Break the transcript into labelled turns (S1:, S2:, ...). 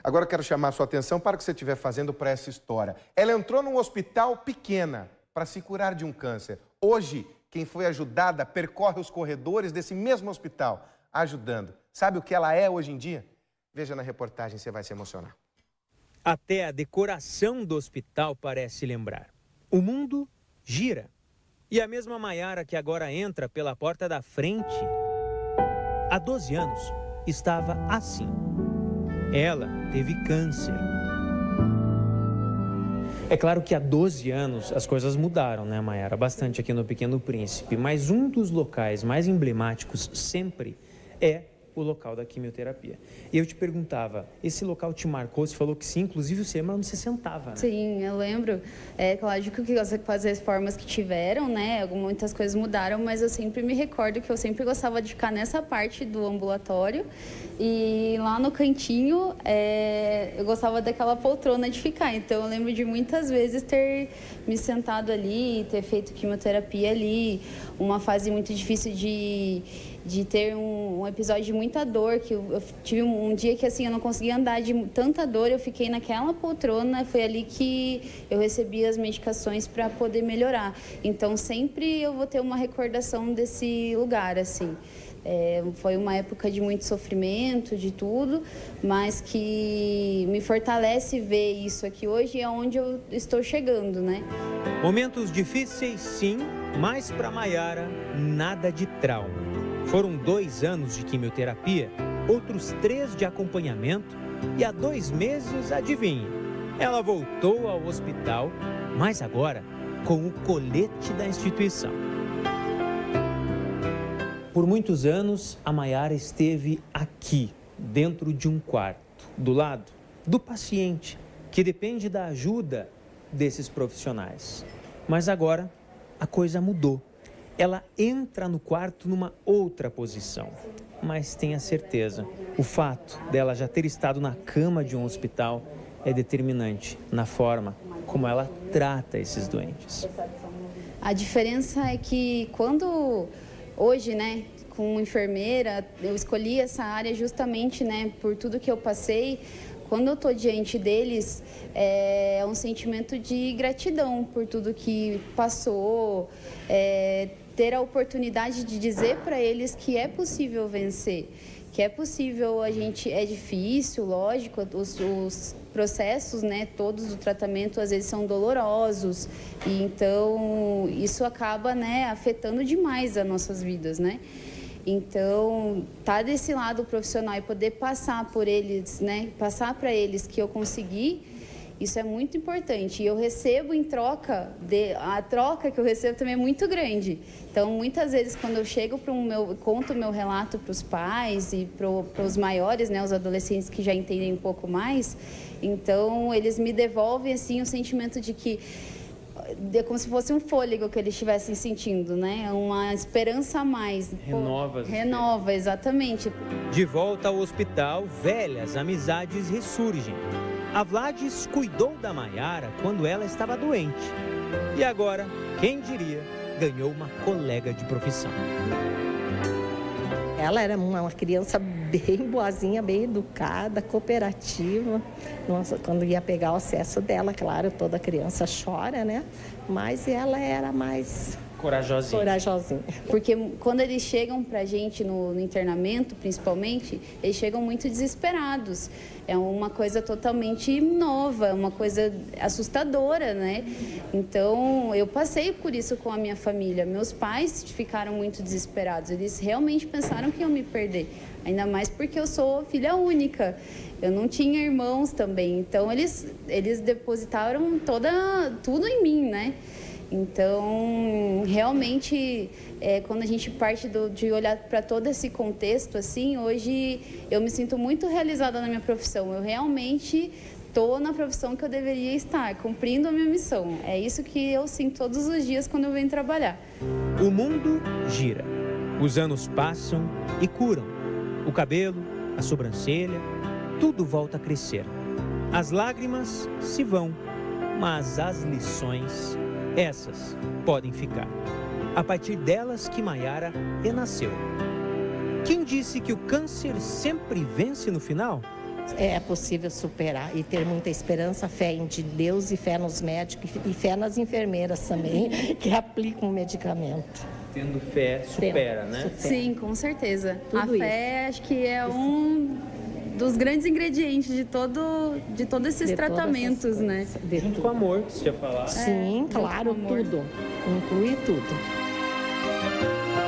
S1: Agora eu quero chamar a sua atenção para o que você estiver fazendo para essa história. Ela entrou num hospital pequena para se curar de um câncer. Hoje, quem foi ajudada percorre os corredores desse mesmo hospital, ajudando. Sabe o que ela é hoje em dia? Veja na reportagem, você vai se emocionar.
S2: Até a decoração do hospital parece lembrar. O mundo gira. E a mesma Maiara que agora entra pela porta da frente, há 12 anos, estava assim. Ela teve câncer. É claro que há 12 anos as coisas mudaram, né, Maiara? Bastante aqui no Pequeno Príncipe. Mas um dos locais mais emblemáticos sempre é o local da quimioterapia. E eu te perguntava, esse local te marcou? Você falou que sim, inclusive você lembra onde você sentava, né?
S3: Sim, eu lembro. É lógico que com as reformas que tiveram, né, muitas coisas mudaram, mas eu sempre me recordo que eu sempre gostava de ficar nessa parte do ambulatório e lá no cantinho eu gostava daquela poltrona de ficar. Então eu lembro de muitas vezes ter me sentado ali, ter feito quimioterapia ali, uma fase muito difícil de ter um episódio de muita dor, que eu tive um dia que assim eu não conseguia andar de tanta dor, eu fiquei naquela poltrona, foi ali que eu recebi as medicações para poder melhorar. Então sempre eu vou ter uma recordação desse lugar, assim. Foi uma época de muito sofrimento, de tudo, mas que me fortalece ver isso aqui hoje, é onde eu estou chegando, né?
S2: Momentos difíceis, sim, mas para Maiara, nada de trauma. Foram 2 anos de quimioterapia, outros 3 de acompanhamento e há 2 meses, adivinhe, ela voltou ao hospital, mas agora com o colete da instituição. Por muitos anos, a Maiara esteve aqui, dentro de um quarto, do lado do paciente, que depende da ajuda desses profissionais. Mas agora, a coisa mudou. Ela entra no quarto numa outra posição, mas tenha certeza, o fato dela já ter estado na cama de um hospital é determinante na forma como ela trata esses doentes.
S3: A diferença é que quando hoje, né, como enfermeira, eu escolhi essa área justamente, né, por tudo que eu passei. Quando eu estou diante deles, é um sentimento de gratidão por tudo que passou, ter a oportunidade de dizer para eles que é possível vencer, que é possível, é difícil, lógico, os processos, né, todos do tratamento às vezes são dolorosos, e então isso acaba, né, afetando demais as nossas vidas, né? Então, tá desse lado profissional e poder passar por eles, né, passar para eles que eu consegui, isso é muito importante. E eu recebo em troca, a troca que eu recebo também é muito grande. Então, muitas vezes, quando eu chego conto o meu relato para os pais e para os maiores, né, os adolescentes que já entendem um pouco mais, então, eles me devolvem, assim, o sentimento de que é como se fosse um fôlego que eles estivessem sentindo, né? Uma esperança a mais. Renova, exatamente.
S2: De volta ao hospital, velhas amizades ressurgem. A Vlades cuidou da Maiara quando ela estava doente. E agora, quem diria, ganhou uma colega de profissão.
S4: Ela era uma criança bem boazinha, bem educada, cooperativa. Nossa, quando ia pegar o acesso dela, claro, toda criança chora, né? Mas ela era mais corajosinha.
S3: Porque quando eles chegam pra gente no internamento, principalmente, eles chegam muito desesperados. É uma coisa totalmente nova, uma coisa assustadora, né? Então, eu passei por isso com a minha família. Meus pais ficaram muito desesperados. Eles realmente pensaram que iam me perder. Ainda mais porque eu sou filha única. Eu não tinha irmãos também. Então, eles depositaram tudo em mim, né? Então, realmente, quando a gente parte de olhar para todo esse contexto, assim, hoje eu me sinto muito realizada na minha profissão. Eu realmente estou na profissão que eu deveria estar, cumprindo a minha missão. É isso que eu sinto todos os dias quando eu venho trabalhar.
S2: O mundo gira. Os anos passam e curam. O cabelo, a sobrancelha, tudo volta a crescer. As lágrimas se vão, mas as lições, essas podem ficar. A partir delas que Maiara renasceu. Quem disse que o câncer sempre vence no final?
S4: É possível superar e ter muita esperança, fé em Deus e fé nos médicos e fé nas enfermeiras também, que aplicam o medicamento.
S2: Tendo fé, supera, né?
S4: Supera.
S3: Sim, com certeza.
S4: Tudo
S3: a fé acho que é um dos grandes ingredientes de todos esses tratamentos, né?
S2: Junto com o amor, que você tinha falado.
S4: Sim, claro,
S3: com amor.
S4: tudo. Inclui tudo.